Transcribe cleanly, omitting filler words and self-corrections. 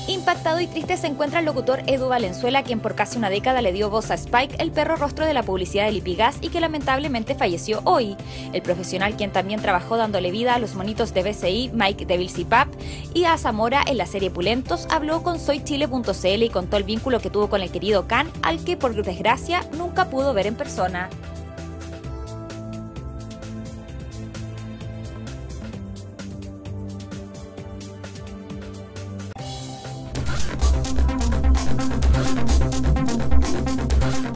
Impactado y triste se encuentra el locutor Edu Valenzuela, quien por casi una década le dio voz a Spike, el perro rostro de la publicidad de Lipigas y que lamentablemente falleció hoy. El profesional, quien también trabajó dándole vida a los monitos de BCI, Mike de Vilsipap, y a Zamora en la serie Pulentos, habló con soychile.cl y contó el vínculo que tuvo con el querido Can, al que por desgracia nunca pudo ver en persona.